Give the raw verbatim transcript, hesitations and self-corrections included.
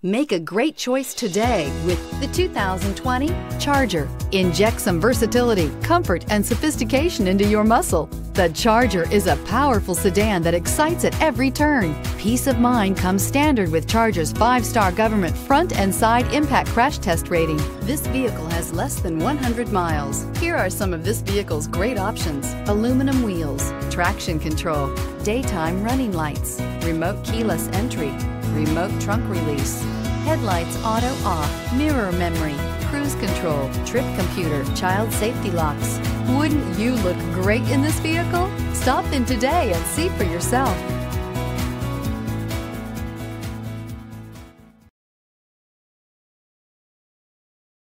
Make a great choice today with the two thousand twenty Charger. Inject some versatility, comfort, and sophistication into your muscle. The Charger is a powerful sedan that excites at every turn. Peace of mind comes standard with Charger's five-star government front and side impact crash test rating. This vehicle has less than one hundred miles. Here are some of this vehicle's great options: aluminum wheels, traction control, daytime running lights, remote keyless entry, remote trunk release, headlights auto off, mirror memory, cruise control, trip computer, child safety locks. Wouldn't you look great in this vehicle? Stop in today and see for yourself.